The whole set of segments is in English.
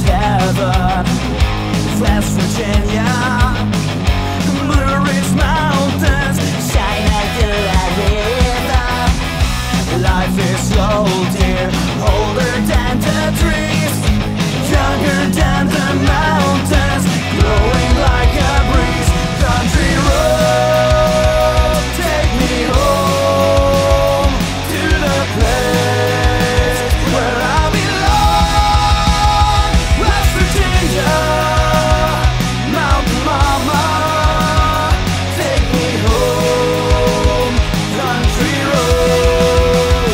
heaven, West Virginia, Blue Ridge Mountains, shine like a river. Life is slow, dear, older than the trees, younger than the mountains, blowing like a breeze. Country road, take me home to the place where I belong. West Virginia, Mountain Mama, take me home, country road.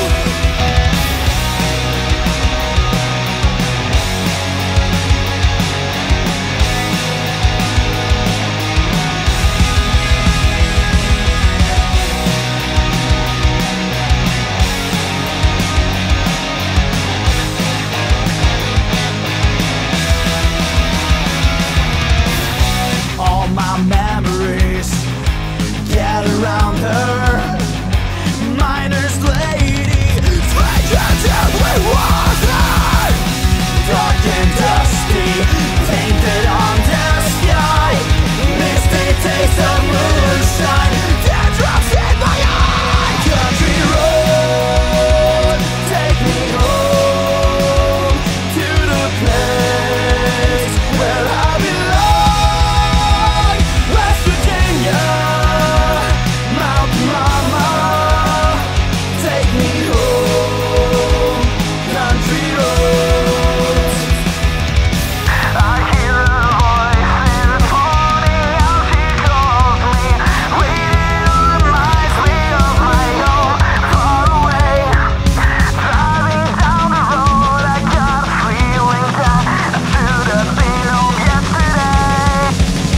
All my memories get around her, miner's lady, stranger till we water, dark and dusty, painted on the sky, misty taste of moonshine, teardrops in my eye. Country road, take me home to the place where I belong. West Virginia, Mountain Mama, take me home, country roads. I hear a voice this morning, how she calls me, waiting reminds me of my home far away. Driving down the road, I got a feeling that I should have been home yesterday.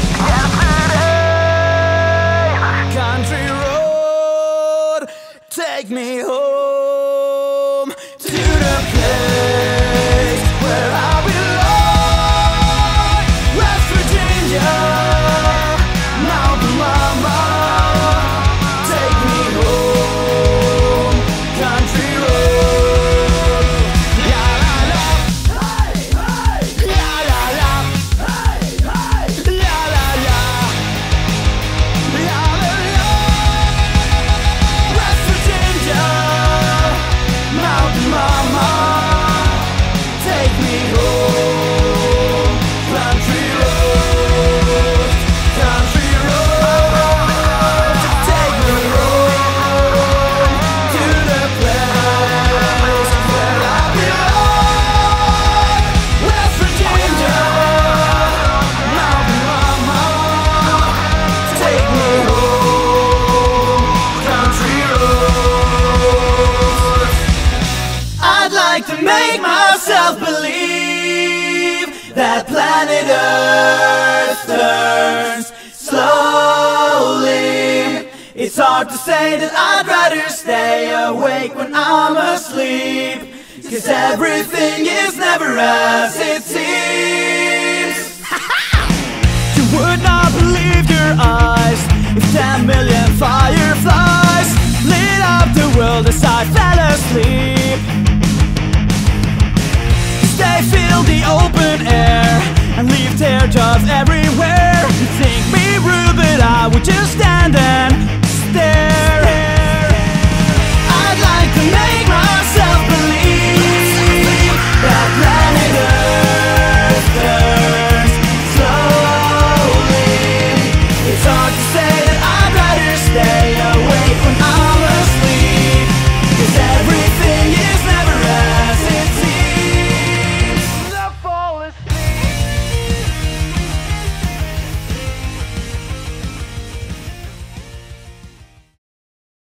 Country road, take me home to the place where I belong. West Virginia, Mountain Mama, take me home, country road. La la la, hey hey, la la la, hey hey, la la la, la la la. West Virginia, Mountain Mama, take me home, country road, country road, take me home to the place where I belong. West Virginia, Mountain Mama, take me home, country road. I'd like to make myself believe that planet Earth turns slowly. It's hard to say that I'd rather stay awake when I'm asleep, 'cause everything is never as it seems. You would not believe your eyes if 10 million fireflies lit up the world as I fell asleep. 'Cause they fill the old